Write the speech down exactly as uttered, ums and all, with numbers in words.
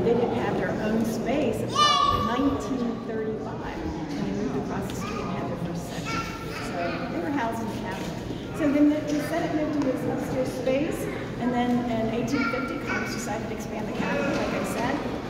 they didn't have their own space until nineteen thirty-five, when they moved across the street and had their first section. So they were housing the cabinet. So then the, the Senate moved into this upstairs space, and then in eighteen fifty, Congress decided to expand the cabinet, like I said.